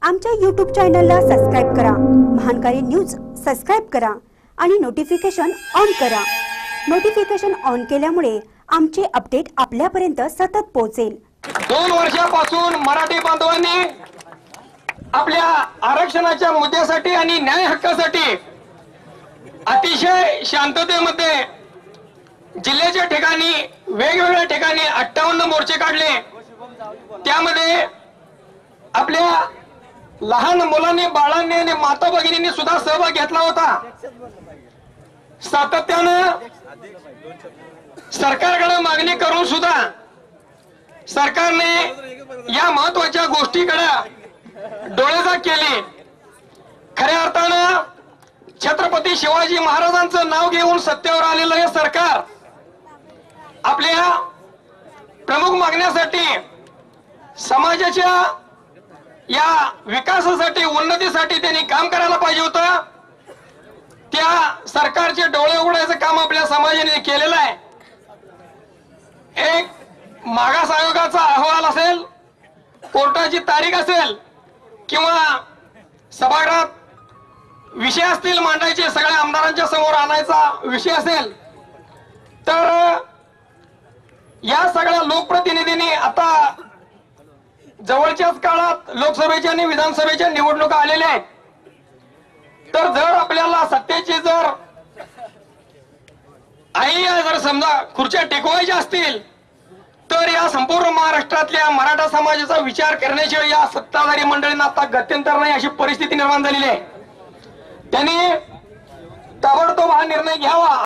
आमच्या YouTube चॅनलला subscribe करा, महानकारी न्यूज सबस्क्राइब करा आणि नोटिफिकेशन ऑन करा। नोटिफिकेशन ऑन केल्यामुळे आमचे अपडेट आपल्यापर्यंत सतत पोहोचेल। 2 वर्षापासून मराठी बांधवांनी आपल्या आरक्षणाच्या मुद्द्यासाठी आणि न्याय हक्कासाठी अतिशय शांततेमध्ये जिल्ह्याच्या ठिकाणी वेगवेगळ्या ठिकाणी 58 मोर्चे काढले। त्यामध्ये आपल्या लहान मुलांनी, बाळांनी आणि माता भगिनींनी सुद्धा सहभाग घेतला होता। सातत्याने सरकारकडे मागणी करून सुद्धा सरकारने या महत्त्वाच्या गोष्टीकडे डोळेझाक केली। खऱ्या अर्थानं छत्रपती शिवाजी महाराजांचं नाव घेऊन सत्तेवर आलेलं हे सरकार आपल्या प्रमुख मागण्यासाठी, समाजाच्या या विकासासाठी, उन्नतीसाठी त्यांनी काम करायला पाहिजे होतं। त्या सरकारचे डोळे उघडायचं काम आपल्या समाजाने केलेलं आहे। एक मागास आयोगाचा अहवाल असेल, कोर्टाची तारीख असेल किंवा सभागृहात विषय असतील मांडायचे, सगळ्या आमदारांच्या समोर आणायचा विषय असेल, तर या सगळ्या लोकप्रतिनिधींनी आता जवळच्याच काळात लोकसभेच्या आणि विधानसभेच्या निवडणुका आलेल्या आहेत। तर जर आपल्याला सत्तेची जर समजा खुर्च्या टेकवायच्या असतील तर या संपूर्ण महाराष्ट्रातल्या मराठा समाजाचा विचार करण्याशिवाय या सत्ताधारी मंडळींना आता गत्यंतर नाही, अशी परिस्थिती निर्माण झालेली आहे। त्यांनी ताबडतोब हा निर्णय घ्यावा।